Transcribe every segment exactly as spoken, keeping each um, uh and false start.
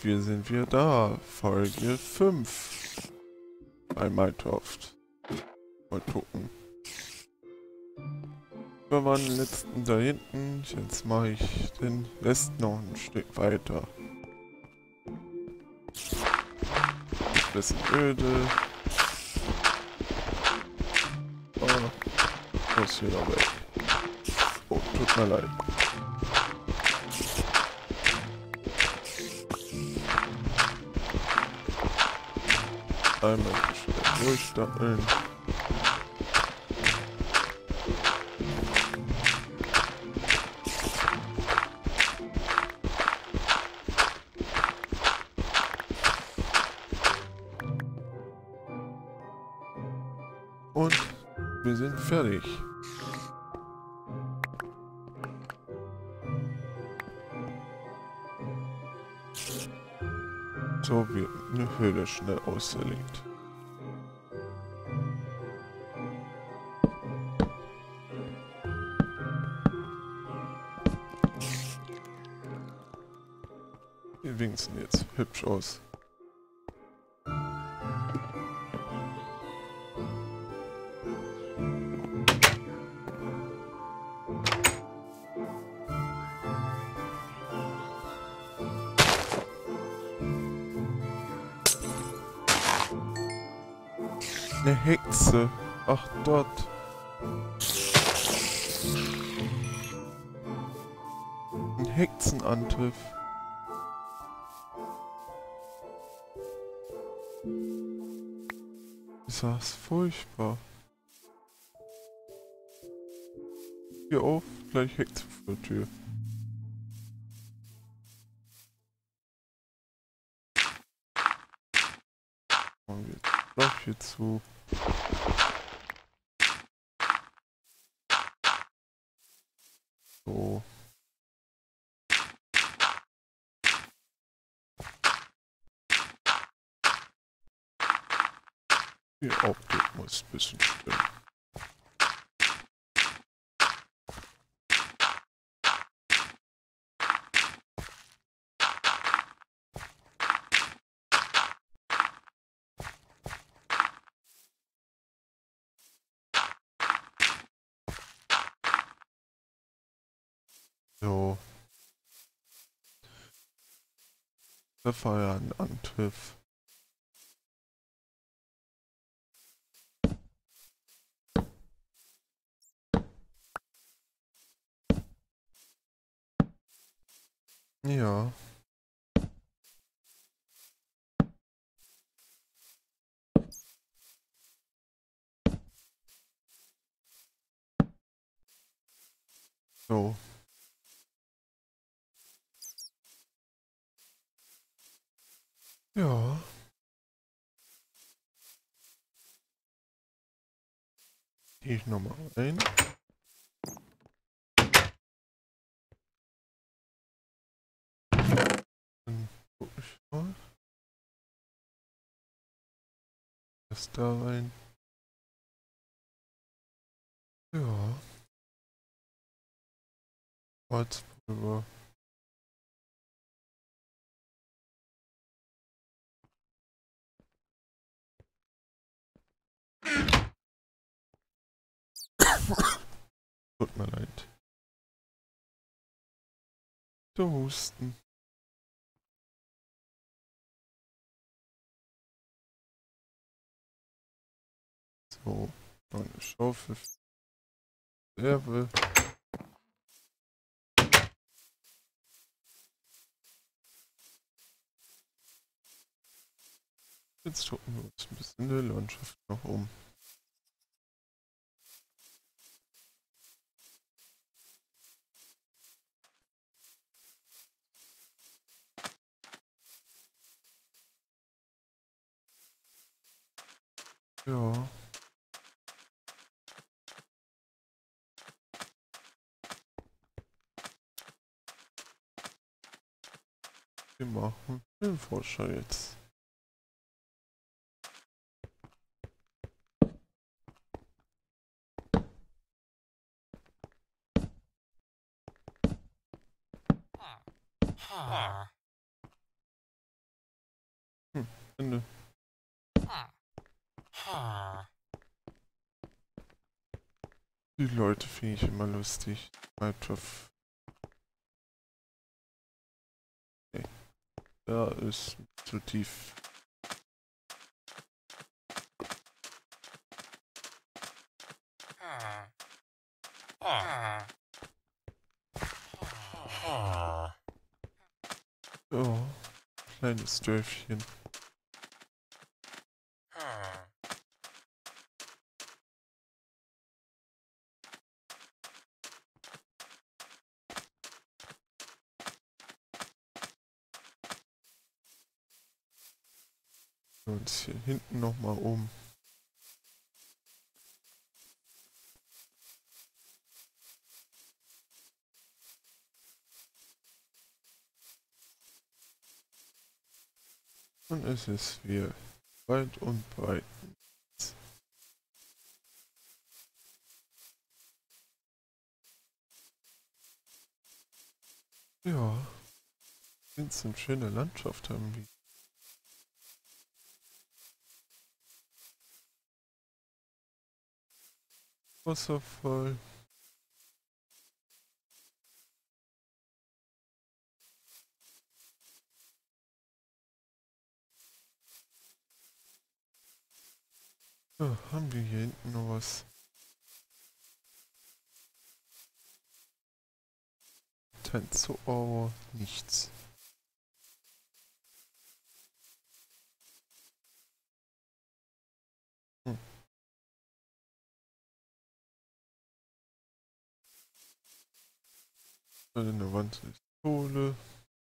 wir sind wieder da. Folge fünf. Bei Minecraft. Mal gucken. Wir waren den letzten da hinten. Jetzt mache ich den Rest noch ein Stück weiter. Bisschen öde. Oh, muss hier noch weg. Oh, tut mir leid. Einmal schnell durchstackeln. Und wir sind fertig. So wird eine Höhle schnell auserlegt. Die Wings sehen jetzt hübsch aus. Eine Hexe. Ach, dort. Ein Hexenangriff. Ist das furchtbar. Hier auf, gleich Hexe vor der Tür. Machen wir jetzt Loch hier zu. So. Die Optik muss ein bisschen stimmen. So. Das war ja ein Angriff. Ja. So. Ja. Gehe ich nochmal rein. Dann guck ich mal. Das da rein. Ja. Holzpulver. Tut mir leid. Du Husten. So. Noch eine Schaufel. Reserve. Jetzt gucken wir uns ein bisschen in der Landschaft noch um. Ja. Wir machen den Forscher jetzt. Ende. Die Leute finde ich immer lustig. Minecraft. Okay. Da ist zu tief. Oh, kleines Dörfchen. Und hier hinten nochmal um. Und es ist wie weit und breit. Ja, sind eine schöne Landschaft haben wir. Wasserfall. Ja, haben wir hier hinten noch was? Tänze, oh, nichts. Hm. In der Wand ist Kohle.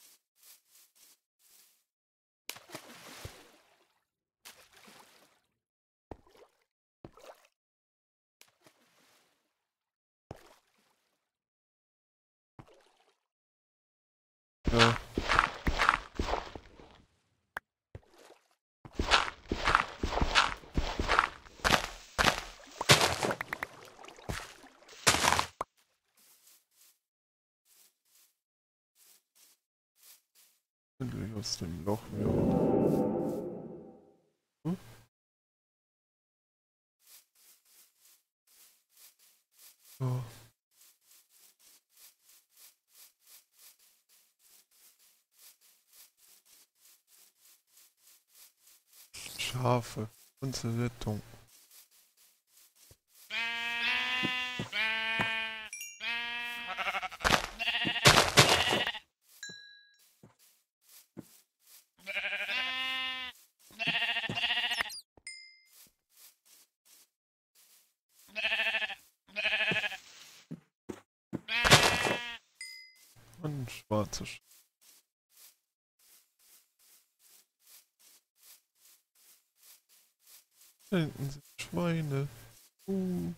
Ja. Durch aus dem Loch wieder. Hm? Oh. Schafe. Unsere Rettung. Und ein schwarzer Sch Da hinten sind Schweine. Uh.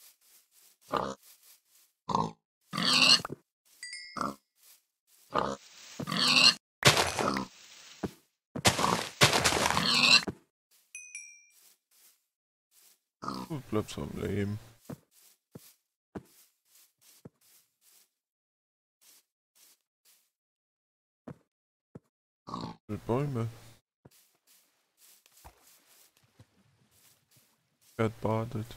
Du bleibst am Leben. Mit Bäume. Pferd badet.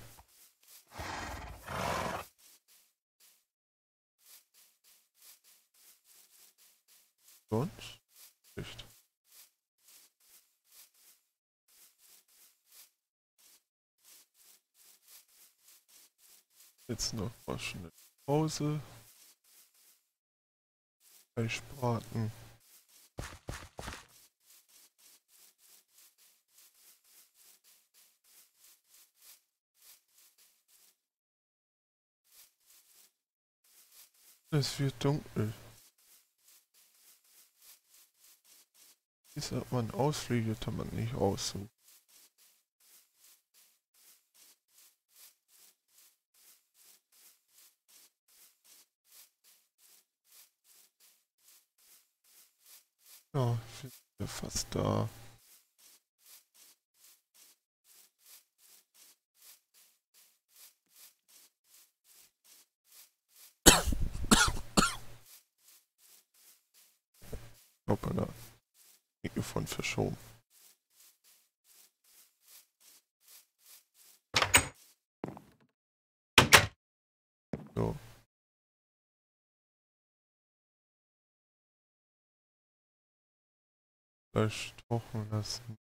Sonst? Nicht. Jetzt noch mal schnell Pause. Fleischbraten. Es wird dunkel. Wie sagt man, Ausflüge kann man nicht aussuchen. Ja, wir sind ja fast da. Hoppala. Mikrofon verschoben. So. Fleisch trocken lassen.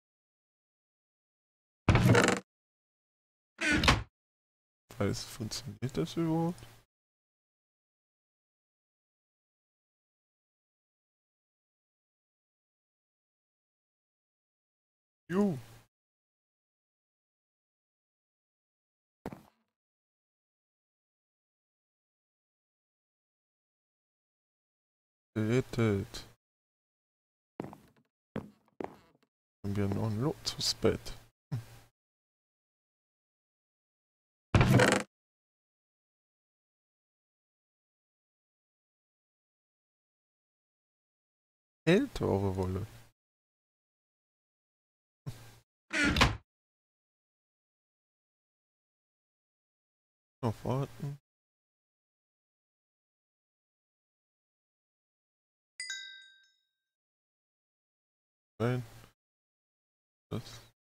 Weiß, funktioniert das überhaupt? Juhu. Gerettet. Haben wir noch ein Luxusbett. Hm. Ältere Wolle. Noch warten. Nein. Das.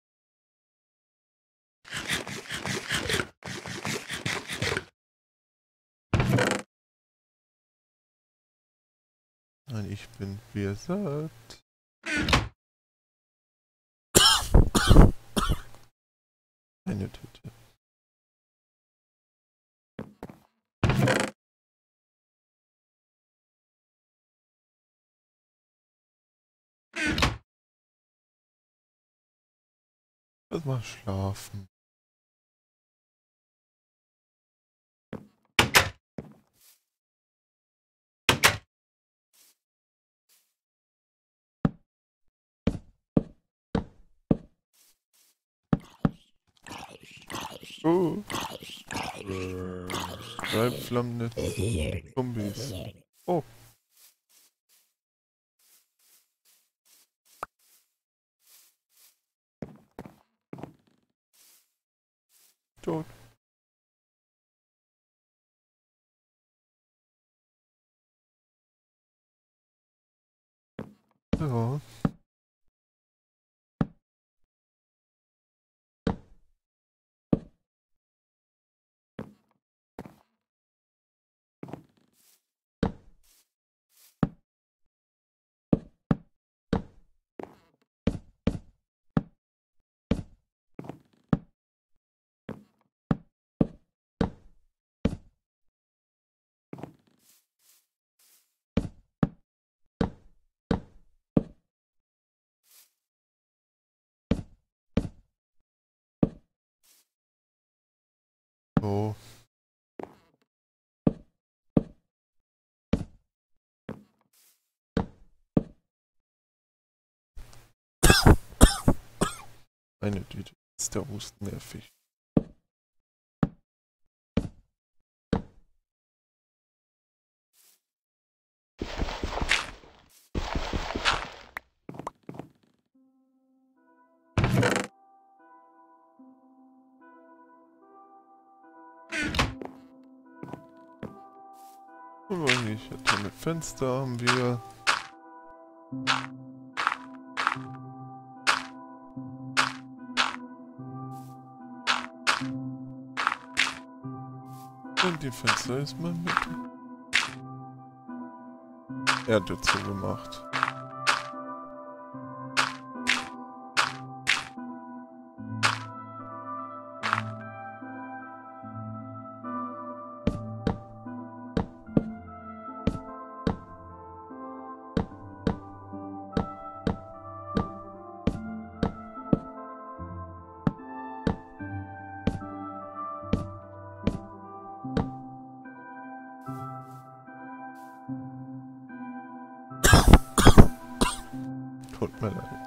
Nein, ich bin wie satt. Eine Tüte. Lass mal schlafen. Oh. Drei flammende Zombies. Oh. Tot. Ja. Oh. Eine Tüte. Ist der Husten nervig. Und eigentlich hat eine Fenster haben wir. Und die Fenster ist mal mit Erde zugemacht. Tut mir leid.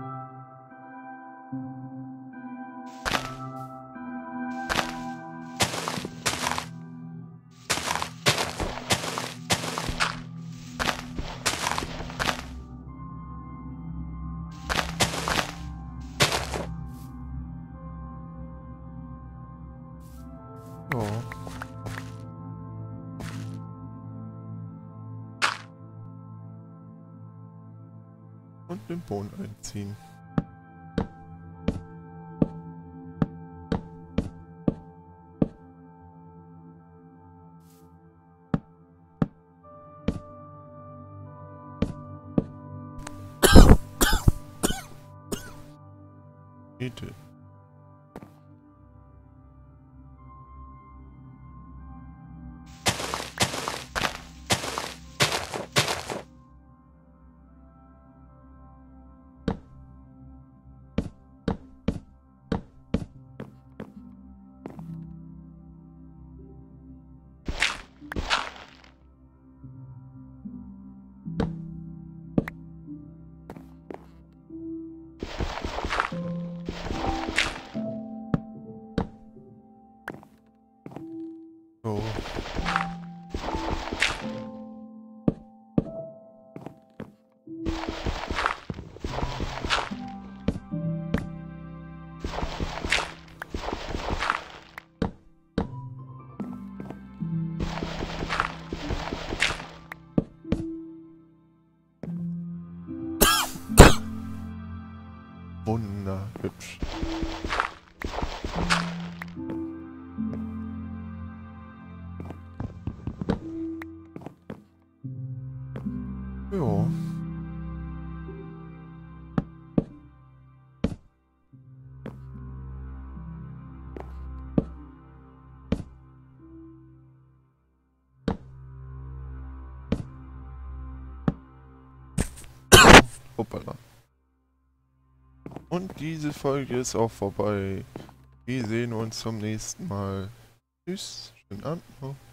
Oh. Und den Boden einziehen. Idee. So. Wunderhübsch. Jo. Hoppala. Und diese Folge ist auch vorbei. Wir sehen uns zum nächsten Mal. Tschüss. Schönen Abend noch.